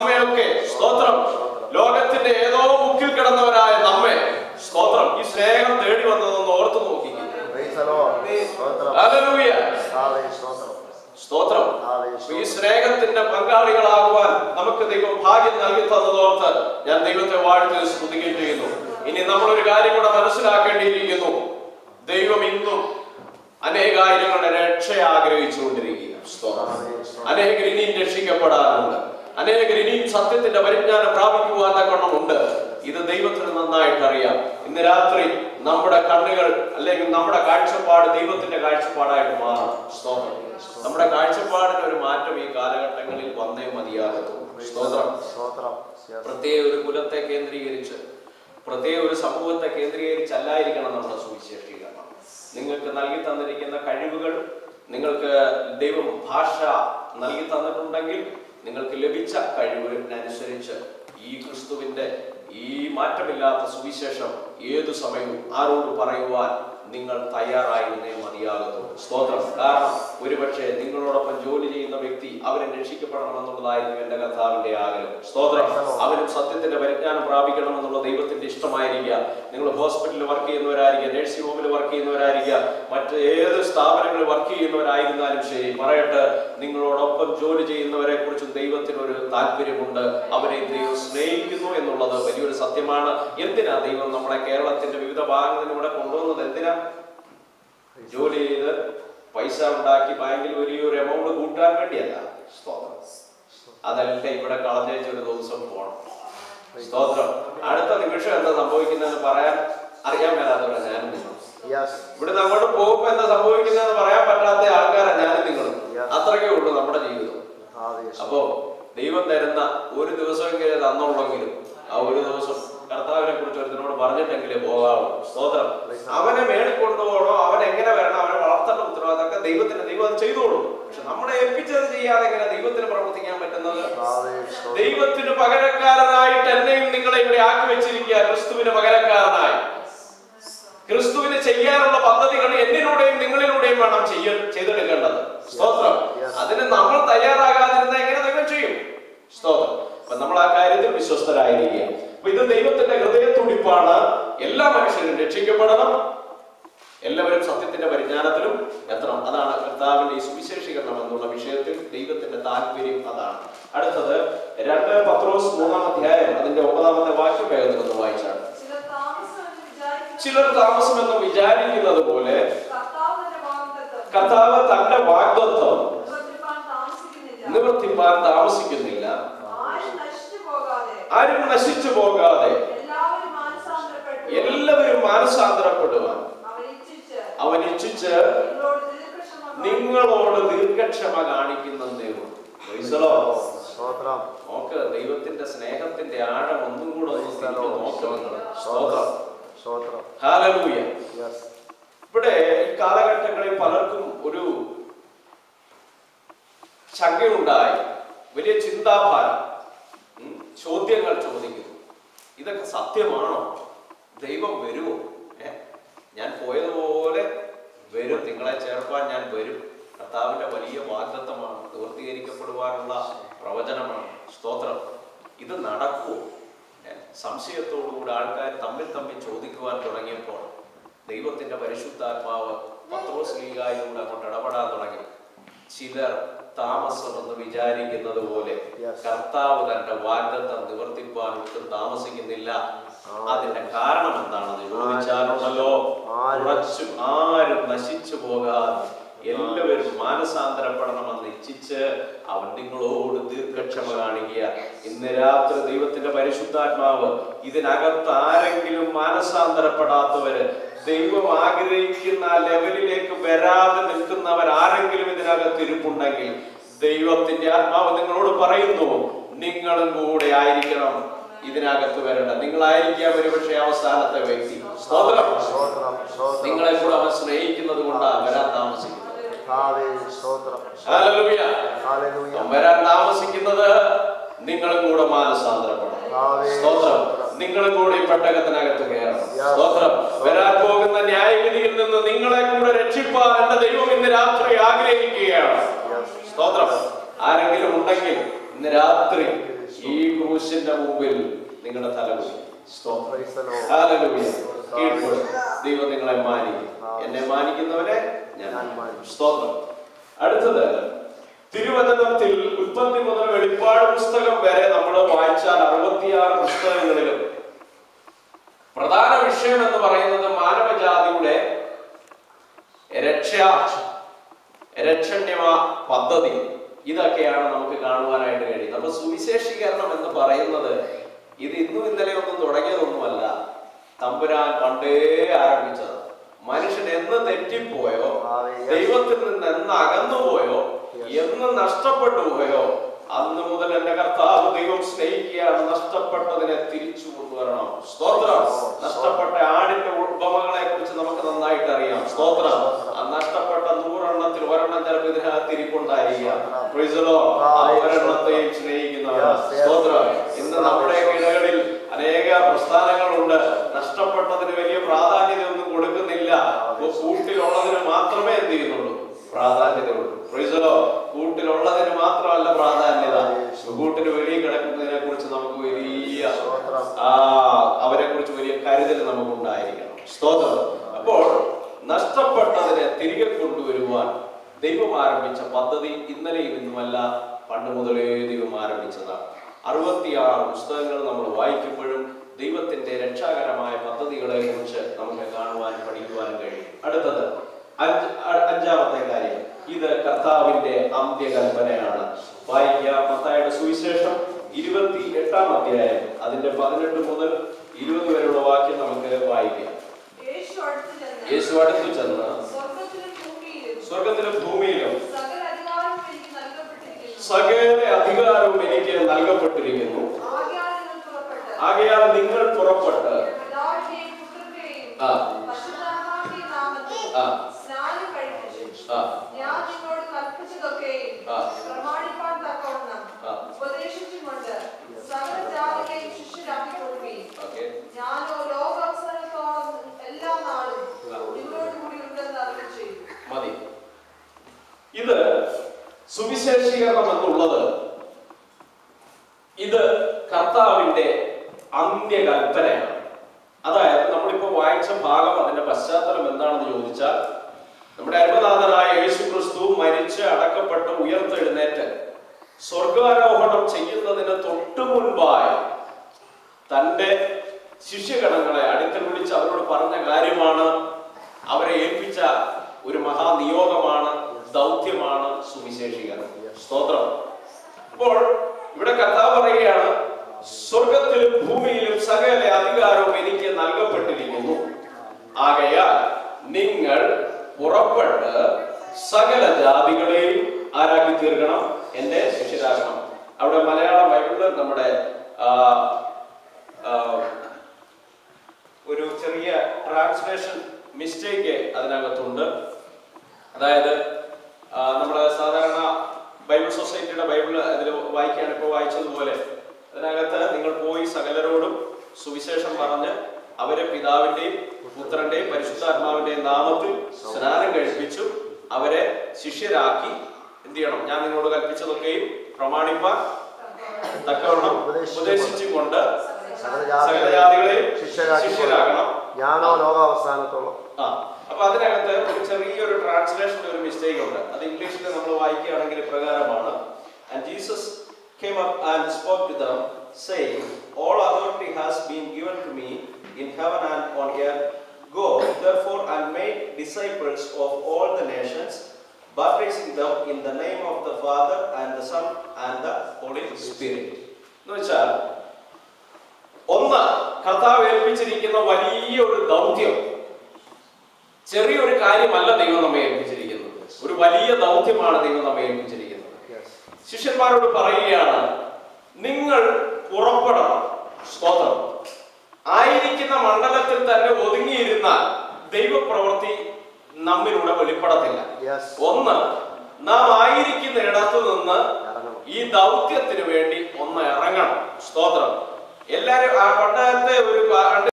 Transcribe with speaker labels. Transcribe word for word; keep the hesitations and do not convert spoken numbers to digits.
Speaker 1: സ്തോത്രം. ലോകത്തിന്റെ ഏതോ മുക്കിൽ കിടന്നവരായ നമ്മെ സ്തോത്രം ഈ സ്നേഹം തേടി വന്നതെന്ന് ഓർത്തു നോക്കി. സ്തോത്രം. ഈ സ്നേഹത്തിന്റെ പങ്കാളികളാകുവാൻ നമുക്ക് ദൈവം ഭാഗ്യം നൽകി തന്നതോർത്ത് ഞാൻ ദൈവത്തെ വാഴ്ത്തി സ്തുതിക്കുകയും ചെയ്യുന്നു. ഇനി നമ്മളൊരു കാര്യം കൂടെ മനസ്സിലാക്കേണ്ടിയിരിക്കുന്നു. ദൈവം ഇന്നും അനേകായിരങ്ങളുടെ രക്ഷ ആഗ്രഹിച്ചുകൊണ്ടിരിക്കുക. അനേകർ ഇനിയും രക്ഷിക്കപ്പെടാറുണ്ട്. അനേകർ ഇനിയും സത്യത്തിന്റെ പരിജ്ഞാനം പ്രാപിക്കുവാൻ തക്കണ്ണമുണ്ട്. ഇത് ദൈവത്തിന് നന്നായിട്ട് അറിയാം. ഇന്ന് രാത്രി നമ്മുടെ കണ്ണുകൾ അല്ലെങ്കിൽ നമ്മുടെ കാഴ്ചപ്പാട് ദൈവത്തിന്റെ കാഴ്ചപ്പാടായിട്ട് മാറും. സ്തോത്രം. നമ്മുടെ കാഴ്ചപ്പാടിന് ഒരു മാറ്റം ഈ കാലഘട്ടങ്ങളിൽ വന്നേ മതിയാകത്തുള്ളൂ. സ്തോത്രം. പ്രത്യേക ഒരു കുലത്തെ കേന്ദ്രീകരിച്ച് പ്രത്യേക ഒരു സമൂഹത്തെ കേന്ദ്രീകരിച്ചല്ലായിരിക്കണം നമ്മുടെ സുവിശേഷീകരണം. നിങ്ങൾക്ക് നൽകി തന്നിരിക്കുന്ന കഴിവുകൾ, നിങ്ങൾക്ക് ദൈവം ഭാഷ നൽകി തന്നിട്ടുണ്ടെങ്കിൽ നിങ്ങൾക്ക് ലഭിച്ച കഴിവിനനുസരിച്ച് ഈ ക്രിസ്തുവിന്റെ ഈ മാറ്റമില്ലാത്ത സുവിശേഷം ഏതു സമയവും ആരോട് പറയുവാൻ നിങ്ങൾ തയ്യാറായിരുന്നേ മതിയാകത്തുള്ളൂ. സ്തോത്രം. കാരണം ഒരുപക്ഷെ നിങ്ങളോടൊപ്പം ജോലി ചെയ്യുന്ന വ്യക്തി അവരെ രക്ഷിക്കപ്പെടണമെന്നുള്ളതായിരുന്നു എന്റെ കർത്താവിന്റെ ആഗ്രഹം. സ്തോത്രം. അവരും സത്യത്തിന്റെ പരിജ്ഞാനം പ്രാപിക്കണമെന്നുള്ള ദൈവത്തിന്റെ ഇഷ്ടമായിരിക്കുക. നിങ്ങൾ ഹോസ്പിറ്റലിൽ വർക്ക് ചെയ്യുന്നവരായിരിക്കുക, നഴ്സിംഗ് ഹോമിൽ വർക്ക് ചെയ്യുന്നവരായിരിക്കുക, മറ്റ് ഏത് സ്ഥാപനങ്ങളിൽ വർക്ക് ചെയ്യുന്നവരായിരുന്നാലും ശരി, പറയട്ടെ, നിങ്ങളോടൊപ്പം ജോലി ചെയ്യുന്നവരെ കുറിച്ചും ദൈവത്തിനൊരു താല്പര്യമുണ്ട്. അവരെ ദൈവം സ്നേഹിക്കുന്നു എന്നുള്ളത് വലിയൊരു സത്യമാണ്. എന്തിനാ ദൈവം നമ്മളെ കേരളത്തിന്റെ വിവിധ ഭാഗങ്ങളിലൂടെ കൊണ്ടുവന്നത്? എന്തിനാ? ജോലി ചെയ്ത് പൈസ ഉണ്ടാക്കി ബാങ്കിൽ വലിയൊരു എമൗണ്ട് കൂട്ടാൻ വേണ്ടിയല്ല. സ്തോത്രം. അതല്ല ഇവിടെ കളഞ്ഞേച്ച ഒരു ദിവസം പോകണം. സ്തോത്രം. അടുത്ത നിമിഷം എന്താ സംഭവിക്കുന്നതെന്ന് പറയാൻ അറിയാൻ മേലാത്തവരാ ഞാനും നിങ്ങളും. ഇവിടെ അങ്ങോട്ട് പോകുമ്പോ എന്താ സംഭവിക്കുന്നതെന്ന് പറയാൻ പറ്റാത്ത ആൾക്കാരാ ഞാനും നിങ്ങളും. അത്രയ്ക്കേ ഉള്ളൂ നമ്മുടെ ജീവിതം. അപ്പോ ദൈവം തരുന്ന ഒരു ദിവസമെങ്കിലും തന്നുള്ളെങ്കിലും ആ ഒരു ദിവസം കർത്താവിനെ കുറിച്ച് ഒരുത്തിനോട് പറഞ്ഞിട്ടെങ്കിലേ പോകാവൂ. സ്തോത്രം. അവനെ മേടിക്കൊണ്ടുപോകണോ, അവൻ എങ്ങനെ വരണം, അവനെ വളർത്തേണ്ട ഉത്തരവാദിത്തമൊക്കെ ദൈവത്തിന് ദൈവം അത് ചെയ്തോളൂ. പക്ഷെ നമ്മളെ ഏൽപ്പിച്ചത് ചെയ്യാതെ എങ്ങനെ ദൈവത്തിന് പ്രവർത്തിക്കാൻ പറ്റുന്നത്? ദൈവത്തിന് പകരക്കാരനായിട്ട് എന്നെയും നിങ്ങളെ ഇവിടെ ആക്കി വെച്ചിരിക്കുക. ക്രിസ്തുവിന് പകരക്കാരനായി ക്രിസ്തുവിന് ചെയ്യാനുള്ള പദ്ധതികൾ എന്നിലൂടെയും നിങ്ങളിലൂടെയും വേണം ചെയ്യ ചെയ്തെടുക്കേണ്ടത്. സ്തോത്രം. അതിന് നമ്മൾ തയ്യാറാകാതിരുന്ന എങ്ങനെ ദൈവം ചെയ്യും? സ്തോത്രം. അപ്പൊ നമ്മൾ ആ കാര്യത്തിൽ വിശ്വസ്തരായിരിക്കുക. അപ്പൊ ഇത് ദൈവത്തിന്റെ ഹൃദയത്തുടിപ്പാണ്. എല്ലാ മനുഷ്യരും രക്ഷിക്കപ്പെടണം, എല്ലാവരും സത്യത്തിന്റെ പരിജ്ഞാനത്തിലും എത്തണം. അതാണ് കർത്താവിന്റെ ഈ സുവിശേഷീകരണം എന്നുള്ള വിഷയത്തിൽ ദൈവത്തിന്റെ താല്പര്യം. അതാണ്. അടുത്തത് രണ്ട് പത്രോസ് മൂന്നാം അധ്യായം അതിന്റെ ഒമ്പതാമത്തെ വാക്യം വേഗത്തിൽ ഒന്ന് വായിച്ചാണ്. ചിലർ താമസമെന്ന് വിചാരിക്കുന്നത് പോലെ കർത്താവ് തന്റെ വാഗ്ദത്തം നിവർത്തിപ്പാൻ താമസിക്കുന്നില്ല. ആരും നശിച്ചു പോകാതെ എല്ലാവരും മാനസാന്തരപ്പെടുവാൻ അവൻ ഇച്ഛിച്ച് നിങ്ങളോട് ദീർഘക്ഷമ കാണിക്കുന്ന ദൈവം. നോക്ക്, ദൈവത്തിന്റെ സ്നേഹത്തിന്റെ ആഴം ഒന്നും കൂടെ ഹല്ലേലൂയ. ഇവിടെ ഈ കാലഘട്ടങ്ങളിൽ പലർക്കും ഒരു ശങ്കയുണ്ടായി, വലിയ ചിന്താഭാരം, ചോദ്യങ്ങൾ ചോദിക്കുന്നു. ഇതൊക്കെ സത്യമാണോ? ദൈവം വരുമോ? ഞാൻ പോയതുപോലെ വരും, നിങ്ങളെ ചേർക്കാൻ ഞാൻ വരും. കർത്താവിന്റെ വലിയ വാഗ്ദത്തമാണ്, പൂർത്തീകരിക്കപ്പെടുവാനുള്ള പ്രവചനമാണ്. സ്തോത്രം. ഇത് നടക്കുമോ? സംശയത്തോടുകൂടി ആൾക്കാർ തമ്മിൽ തമ്മിൽ ചോദിക്കുവാൻ തുടങ്ങിയപ്പോൾ ദൈവത്തിന്റെ പരിശുദ്ധാത്മാവ് പത്രോസ് ലീഗായിലൂടെ അങ്ങോട്ട് ഇടപെടാൻ തുടങ്ങി. ചിലർ താമസം എന്ന് വിചാരിക്കുന്നത് പോലെ കർത്താവ് തന്റെ വാഗ്ദത്തം നിവർത്തിപ്പാൻ ഒട്ടും താമസിക്കുന്നില്ല. അതിന്റെ കാരണം എന്താണെന്ന് ചോദിച്ചാലുണ്ടല്ലോ, കുറച്ചും ആരും നശിച്ചു പോകാതെ എല്ലാവരും മാനസാന്തരപ്പെടണമെന്ന് ഇച്ഛിച്ച് അവൻ നിങ്ങളോട് ദീർഘക്ഷമ കാണിക്കുക. ഇന്ന് രാത്രി ദൈവത്തിന്റെ പരിശുദ്ധാത്മാവ് ഇതിനകത്ത് ആരെങ്കിലും മാനസാന്തരപ്പെടാത്തവര്, ദൈവം ആഗ്രഹിക്കുന്ന ലെവലിലേക്ക് വരാതെ നിൽക്കുന്നവർ ആരെങ്കിലും ഇതിനകത്ത് ഇരിപ്പുണ്ടെങ്കിൽ ദൈവത്തിന്റെ ആത്മാവ് നിങ്ങളോട് പറയുന്നു, നിങ്ങളും കൂടെ ആയിരിക്കണം ഇതിനകത്ത് വരേണ്ട. നിങ്ങളായിരിക്കാം ഒരുപക്ഷെ അവസാനത്തെ വ്യക്തി. സ്തോത്രം. നിങ്ങളെ കൂടെ അവൻ സ്നേഹിക്കുന്നത് കൊണ്ടാണ് വരാൻ താമസിക്കുന്നത്. വരാൻ താമസിക്കുന്നത് നിങ്ങളും കൂടെ മാനസാന്തരപ്പെടണം. സ്തോത്രം. നിങ്ങളും കൂടെ ഈ പെട്ടകത്തിനകത്ത് കയറണം. സ്തോത്രം. വരാൻ പോകുന്ന ന്യായവിധിയിൽ നിന്ന് നിങ്ങളെ കൂടെ രക്ഷിപ്പാൻ എന്റെ ദൈവം ഇന്ന് രാത്രി ആഗ്രഹിക്കുകയാണ്. സ്തോത്രം. ആരെങ്കിലും ഉണ്ടെങ്കിൽ ഇന്ന് രാത്രി ഈ യേശുവിന്റെ മുമ്പിൽ നിങ്ങളുടെ തലകുടി. ഹല്ലേലൂയ. കീഴ്പ്പെടും. ദൈവം നിങ്ങളെ മാനിക്കും. എന്നെ മാനിക്കുന്നവരെ ഞാൻ മാനിക്കും. സ്തോത്രം. അടുത്തത് തിരുവചനത്തിൽ ഉൽപ്പത്തി മുതൽ വെളിപ്പാട് പുസ്തകം വരെ നമ്മൾ വായിച്ചാൽ അറുപത്തിയാറ് പുസ്തകങ്ങളിലും പ്രധാന വിഷയം എന്ന് പറയുന്നത് മാനവജാതിയുടെ രക്ഷ രക്ഷണ്യമ പദ്ധതി. ഇതൊക്കെയാണ് നമുക്ക് കാണുവാനായിട്ട് കഴിയുന്നത്. അപ്പൊ സുവിശേഷീകരണം എന്ന് പറയുന്നത് ഇത് ഇന്നും ഇന്നലെ ഒന്നും തുടങ്ങിയതൊന്നുമല്ല. തമ്പുരാൻ പണ്ടേ ആരംഭിച്ചത്. മനുഷ്യൻ എന്ന് തെറ്റിപ്പോയോ, ദൈവത്തിൽ നിന്ന് എന്ന് അകന്നുപോയോ, എന്ന് നഷ്ടപ്പെട്ടു പോയോ, അന്ന് മുതൽ എന്റെ കർത്താവ് ദൈവം സ്നേഹിക്കുകയാണ്. നഷ്ടപ്പെട്ടതിനെ തിരിച്ചു കൊണ്ടുവരണം. സ്തോത്രം. നഷ്ടപ്പെട്ട ആടിന്റെ ഉപമകളെ കുറിച്ച് നമുക്ക് നന്നായിട്ട് അറിയാം. സ്തോത്രം. ആ നഷ്ടപ്പെട്ട നൂറെണ്ണത്തിൽ ഒരെണ്ണം ചിലപ്പോൾ ഇതിനകത്ത് തിരിപ്പുണ്ടായിരിക്കാം. ഒരെണ്ണത്തെയും സ്നേഹിക്കുന്നവരാണ്. സ്തോത്രം. ഇന്ന് നമ്മുടെ ഇടകളിൽ അനേക പ്രസ്ഥാനങ്ങളുണ്ട്. നഷ്ടപ്പെട്ടതിന് വലിയ പ്രാധാന്യതയൊന്നും കൊടുക്കുന്നില്ല. കൂട്ടിലുള്ളതിന് മാത്രമേ എന്ത് ചെയ്യുന്നുള്ളൂ? പ്രാധാന്യതയുള്ളൂ. കൂട്ടിലുള്ളതിന് മാത്രമല്ല പ്രാധാന്യത, കൂട്ടിന് വെളിയിൽ കിടക്കുന്നതിനെ കുറിച്ച് നമുക്ക് വലിയ ആ അവരെ കുറിച്ച് വലിയ കരുതൽ നമുക്കുണ്ടായിരിക്കണം. സ്തോത്രം. അപ്പോൾ നഷ്ടപ്പെട്ടതിനെ തിരികെ കൊണ്ടുവരുവാൻ ദൈവം ആരംഭിച്ച പദ്ധതി ഇന്നലെയും ഇന്നുമല്ല, പണ്ട് മുതലേ ദൈവം ആരംഭിച്ചതാണ്. അറുപത്തിയാറ് പുസ്തകങ്ങൾ നമ്മൾ വായിക്കുമ്പോഴും ദൈവത്തിന്റെ രക്ഷാകരമായ പദ്ധതികളെ കുറിച്ച് നമുക്ക് കാണുവാനും പഠിക്കുവാനും കഴിയും. അടുത്തത് അഞ്ചാമത്തെ കാര്യം, ഇത് കർത്താവിന്റെ അന്ത്യകൽപ്പനയാണ്. വായിക്കാം. മത്തായിയുടെ സുവിശേഷം ഇരുപത്തി എട്ടാം അധ്യായം അതിന്റെ പതിനെട്ട് മുതൽ ഇരുപത് വരെയുള്ള വാക്യം നമുക്ക് വായിക്കാം. യേശു അടുത്തു ചെന്ന് സ്വർഗത്തിലും ഭൂമിയിലും സകല അധികാരവും എനിക്ക് നൽകപ്പെട്ടിരിക്കുന്നു. ആകയാൽ നിങ്ങൾ പുറപ്പെട്ട് ആ ആ മതി. ഇത് സുവിശേഷീകരണം എന്നുള്ളത് ഇത് കർത്താവിന്റെ അന്ത്യകൽപ്പനയാണ്. അതായത് നമ്മളിപ്പോ വായിച്ച ഭാഗം അതിന്റെ പശ്ചാത്തലം എന്താണെന്ന് ചോദിച്ചാൽ, നമ്മുടെ അരുമനാഥനായ യേശു ക്രിസ്തു മരിച്ച് അടക്കപ്പെട്ട് ഉയർത്തെഴുന്നേറ്റ് സ്വർഗാരോഹണം ചെയ്യുന്നതിന് തൊട്ടു മുൻപായി തന്റെ ശിഷ്യഗണങ്ങളെ അടുക്കൽ വിളിച്ച് അവരോട് പറഞ്ഞ കാര്യമാണ്, അവരെ ഏൽപ്പിച്ച ഒരു മഹാനിയോഗമാണ്, ദൗത്യമാണ് സുവിശേഷീകരണം. സ്തോത്രം. അപ്പോൾ ഇവിടെ കർത്താവ് പറയുകയാണ്, സ്വർഗത്തിലും ഭൂമിയിലും സകല അധികാരവും എനിക്ക് നൽകപ്പെട്ടിരിക്കുന്നു. ആകയാൽ നിങ്ങൾ പുറപ്പെട്ട് സകല ജാതികളെയും ആരാക്കി തീർക്കണം, എന്റെ ശിഷ്യരാകണം. അവിടെ മലയാള ബൈബിളിൽ നമ്മുടെ ഒരു ചെറിയ ട്രാൻസ്ലേഷൻ മിസ്റ്റേക്ക് അതിനകത്തുണ്ട്. അതായത് നമ്മുടെ സാധാരണ ബൈബിൾ സൊസൈറ്റിയുടെ ബൈബിൾ അതിൽ വായിക്കുകയാണ് ഇപ്പോൾ വായിച്ചതുപോലെ, അതിനകത്ത് നിങ്ങൾ പോയി സകലരോടും സുവിശേഷം പറഞ്ഞ് അവരെ പിതാവിന്റെയും പുത്രന്റെയും പരിശുദ്ധാത്മാവിന്റെയും നാമത്തിൽ സ്നാനം കഴിപ്പിച്ചു അവരെ ശിഷ്യരാക്കി എന്ത് ചെയ്യണം, ഞാൻ നിങ്ങളോട് കൽപ്പിച്ചതൊക്കെയും പ്രമാണിപ്പാൻ തക്കവണ്ണം ഉപദേശിച്ചും കൊണ്ട് സകല ജാതികളെയും ശിഷ്യരാകണം. ഞാനോ ലോകാവസാനത്തോളം. ആ അപ്പൊ അതിനകത്ത് ഒരു ചെറിയൊരു ട്രാൻസ്ലേഷന്റെ ഒരു മിസ്റ്റേക്ക് ഉണ്ട്. അത് ഇംഗ്ലീഷിൽ നമ്മൾ വായിക്കുകയാണെങ്കിൽ പ്രകാരമാണ്, and Jesus came up and spoke to them, saying, all authority has been given to me in heaven and on earth. Go therefore and make disciples of all the nations, baptizing them in the name of the Father and the Son and the Holy Spirit. എന്ന് വെച്ചാൽ ഒന്ന്, കർത്താവ് ഏൽപ്പിച്ചിരിക്കുന്ന വലിയ ഒരു ദൗത്യം, ചെറിയൊരു കാര്യമല്ല ദൈവം നമ്മെ ഏൽപ്പിച്ചിരിക്കുന്നത്, ഒരു വലിയ ദൗത്യമാണ് ദൈവം നമ്മെ ഏൽപ്പിച്ചിരിക്കുന്നത്. ശിഷ്യന്മാരോട് പറയുകയാണ്, നിങ്ങൾ പുറപ്പെടണം. സ്തോത്രം. ആയിരിക്കുന്ന മണ്ഡലത്തിൽ തന്നെ ഒതുങ്ങിയിരുന്നാൽ ദൈവപ്രവൃത്തി നമ്മിലൂടെ വെളിപ്പെടത്തില്ല. ഒന്ന്, നാം ആയിരിക്കുന്ന ഇടത്തു നിന്ന് ഈ ദൗത്യത്തിന് വേണ്ടി ഒന്ന് ഇറങ്ങണം. സ്തോത്രം. എല്ലാരും ആ പണ്ടത്തെ ഒരു